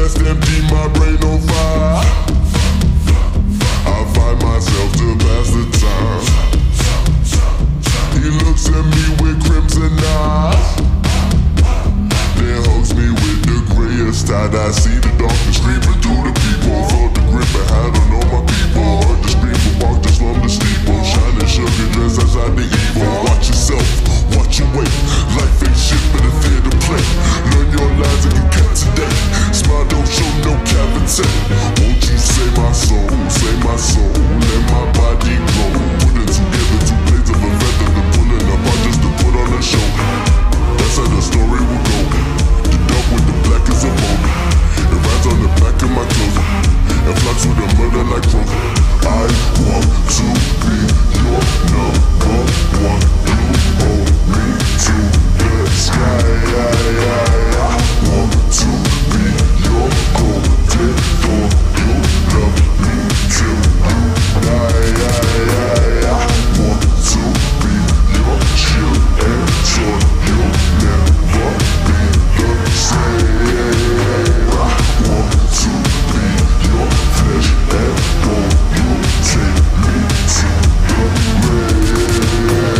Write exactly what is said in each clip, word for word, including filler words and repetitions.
chest empty, my brain on fire. I find myself to pass the time. He looks at me with crimson eyes, then hugs me with the grayest tide. I see the darkness creeping through the people. Felt the grip and had on all my people. Heard the scream and walked the slum the steeple. Shining sugar dress outside the evil. Watch yourself, watch your weight. Life ain't shit but a theater play. Learn your lines and get kept today. Smile, don't show no cavity. Won't you say my soul, say my soul, let my body glow. Put it together, two blades of a feather to pull it apart just to put on a show. That's how the story will go. The dog with the black is a bone. It rides on the back of my clothes and flocks with a murder like crows. I want to be your number one. You hold me to the sky. I want to be your golden dawn. You love me till you die. I want to be your shield and sword. You'll never be the same. I want to be your flesh and bone. You take me to the grave.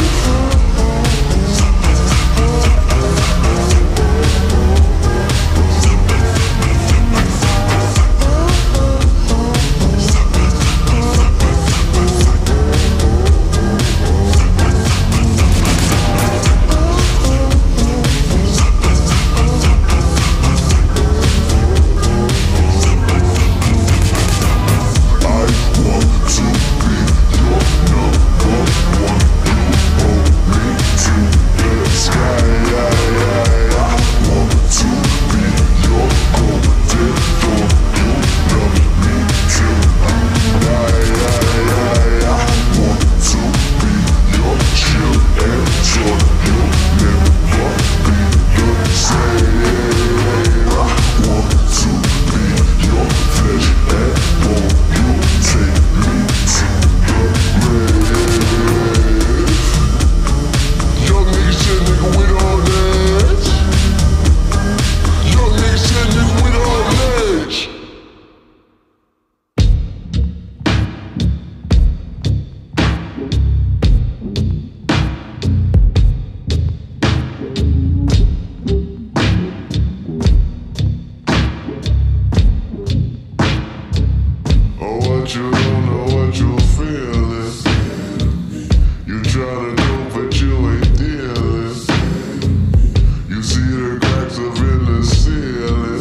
You don't know what you're feeling. You try to do but you ain't dealing. You see the cracks up in the ceiling.